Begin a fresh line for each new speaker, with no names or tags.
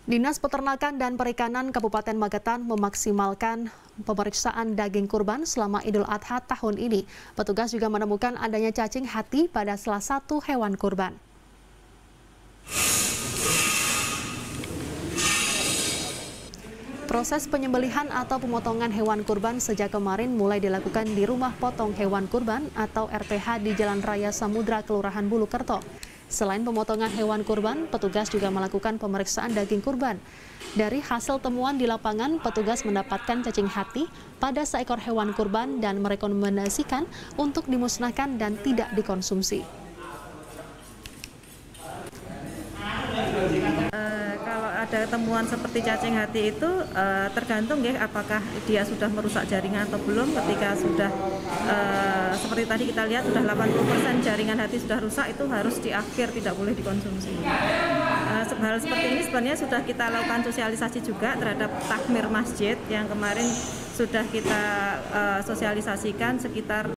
Dinas Peternakan dan Perikanan Kabupaten Magetan memaksimalkan pemeriksaan daging kurban selama Idul Adha tahun ini. Petugas juga menemukan adanya cacing hati pada salah satu hewan kurban. Proses penyembelihan atau pemotongan hewan kurban sejak kemarin mulai dilakukan di Rumah Potong Hewan Kurban atau RPH di Jalan Raya Samudra, Kelurahan Bulukerto. Selain pemotongan hewan kurban, petugas juga melakukan pemeriksaan daging kurban. Dari hasil temuan di lapangan, petugas mendapatkan cacing hati pada seekor hewan kurban dan merekomendasikan untuk dimusnahkan dan tidak dikonsumsi.
Kalau ada temuan seperti cacing hati itu tergantung ya apakah dia sudah merusak jaringan atau belum. Ketika sudah seperti tadi kita lihat sudah 80% jaringan hati sudah rusak, itu harus diakhir, tidak boleh dikonsumsi. Hal seperti ini sebenarnya sudah kita lakukan sosialisasi juga terhadap takmir masjid yang kemarin sudah kita sosialisasikan sekitar